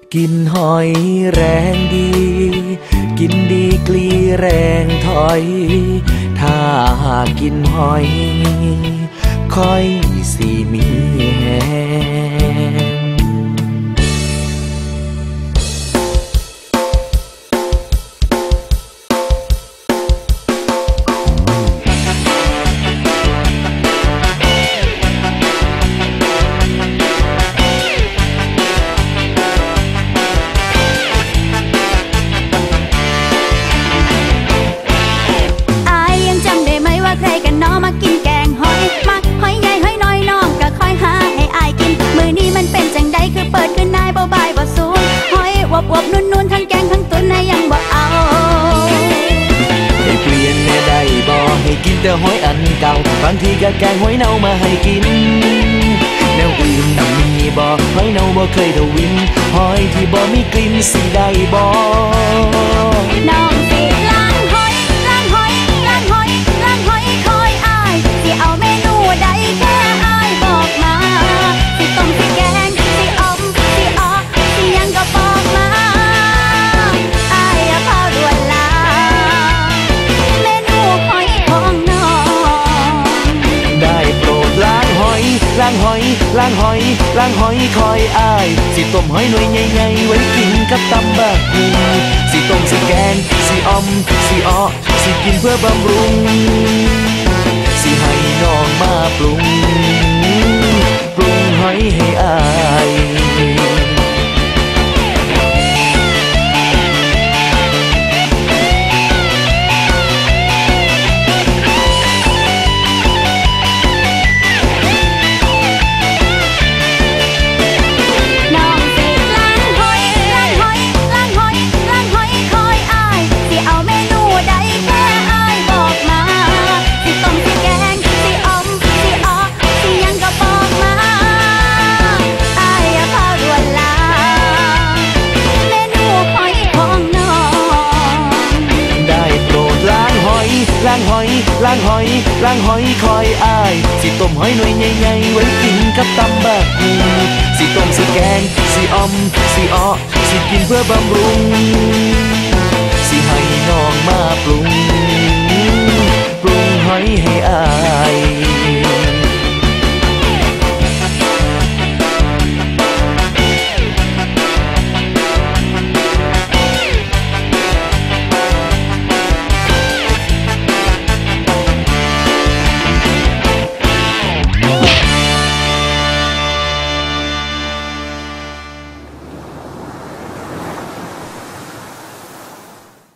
กินหอยแรงดีกินดีกลีแรงถอยถ้าหากกินหอยค่อยสิมีแฮงอวบนุ่นทั้งแกงทั้งตุนในยังบ่เอาให้เปลี่ยนแน่ได้บ่ให้กินแต่หอยอันเก่าบางทีก็แกงหอยเน่ามาให้กินแนวอื่นมีบ่หอยเน่าบ่เคยทวินหอยที่บ่มีกลิ่นสิได้บ่น้องสิล้างหอยล้างหอยล้างหอยล้างหอยคอยอายสิเอาเมนูใดแค่อายบอกมาสิต้มสิแกงสิอมสิอ้อสิยังก็บอกมาอายอย่าเผาด่วนลาเมนูหอยของน้องได้โปรดล้างหอยล้างหอยล้างหอยล้างหอยคอยอายสิต้มหอยหน่วยใหญ่ๆไว้กินกับตำบักหุ่งสิต้มสิแกงสิอมสิอ้อสิกินเพื่อบำรุงสิให้น้องมาปรุงหอยให้อายล้างหอยล้างหอยล้างหอยคอยอายสิต้มหอยหน่วยใหญ่ๆไว้กินกับตำบักหุ่งสิต้มสิแกงสิอมสิอ้อสิกินเพื่อบำรุงสิให้น้องมาปรุงหอยให้อาย